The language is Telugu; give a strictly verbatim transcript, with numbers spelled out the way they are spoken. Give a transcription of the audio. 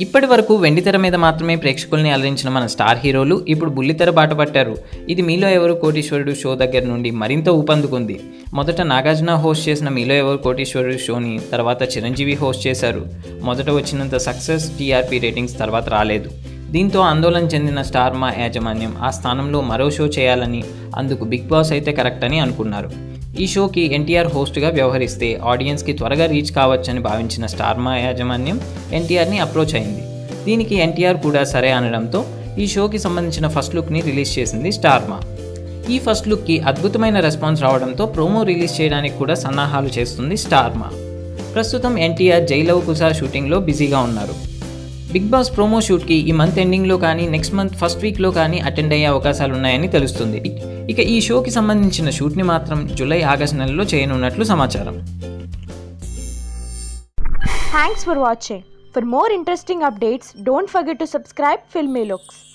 ఇప్పటి వరకు వెండితెర మీద మాత్రమే ప్రేక్షకుల్ని అలరించిన మన స్టార్ హీరోలు ఇప్పుడు బుల్లితెర బాట పట్టారు. ఇది మీలో ఎవరు కోటీశ్వరుడు షో దగ్గర నుండి మరింత ఊపందుకుంది. మొదట నాగార్జున హోస్ట్ చేసిన మీలో ఎవరు కోటీశ్వరుడు షోని తర్వాత చిరంజీవి హోస్ట్ చేశారు. మొదట వచ్చినంత సక్సెస్, టీఆర్పీ రేటింగ్స్ తర్వాత రాలేదు. దీంతో ఆందోళన చెందిన స్టార్ మా యాజమాన్యం ఆ స్థానంలో మరో షో చేయాలని, అందుకు బిగ్ బాస్ అయితే కరెక్ట్ అని అనుకున్నారు. ఈ షోకి ఎన్టీఆర్ హోస్ట్గా వ్యవహరిస్తే ఆడియన్స్కి త్వరగా రీచ్ కావచ్చని భావించిన స్టార్ మా యాజమాన్యం ఎన్టీఆర్ని అప్రోచ్ అయింది. దీనికి ఎన్టీఆర్ కూడా సరే అనడంతో ఈ షోకి సంబంధించిన ఫస్ట్ లుక్ని రిలీజ్ చేసింది స్టార్ మా. ఈ ఫస్ట్ లుక్కి అద్భుతమైన రెస్పాన్స్ రావడంతో ప్రోమో రిలీజ్ చేయడానికి కూడా సన్నాహాలు చేస్తుంది స్టార్ మా. ప్రస్తుతం ఎన్టీఆర్ జై లవ్ కుశ షూటింగ్లో బిజీగా ఉన్నారు. బిగ్ బాస్ ప్రోమో షూట్కి ఈ మంత్ ఎండింగ్లో కానీ నెక్స్ట్ మంత్ ఫస్ట్ వీక్లో కానీ అటెండ్ అయ్యే అవకాశాలు ఉన్నాయని తెలుస్తుంది. ఇక ఈ షోకి సంబంధించిన షూట్ని మాత్రం జూలై ఆగస్ట్ నెలలో చేయనున్నట్లు సమాచారం. Thanks for watching. For more interesting updates, don't forget to subscribe Filmy Looks.